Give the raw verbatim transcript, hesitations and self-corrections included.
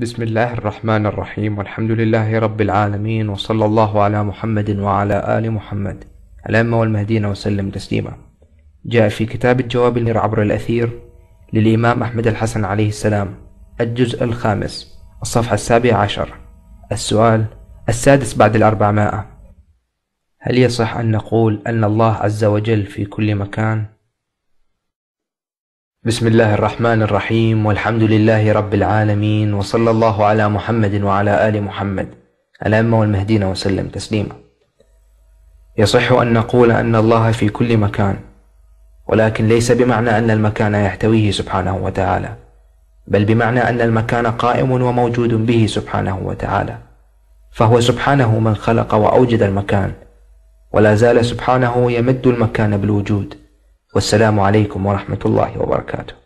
بسم الله الرحمن الرحيم، والحمد لله رب العالمين، وصلى الله على محمد وعلى آل محمد الأئمة والمهديين وسلم تسليما. جاء في كتاب الجواب عبر الأثير للإمام أحمد الحسن عليه السلام الجزء الخامس الصفحة السابعة عشر، السؤال السادس بعد الأربعمائة: هل يصح أن نقول أن الله عز وجل في كل مكان؟ بسم الله الرحمن الرحيم، والحمد لله رب العالمين، وصلى الله على محمد وعلى آل محمد الأئمة والمهديين وسلم تسليما. يصح أن نقول أن الله في كل مكان، ولكن ليس بمعنى أن المكان يحتويه سبحانه وتعالى، بل بمعنى أن المكان قائم وموجود به سبحانه وتعالى، فهو سبحانه من خلق وأوجد المكان، ولا زال سبحانه يمد المكان بالوجود. والسلام عليكم ورحمة الله وبركاته.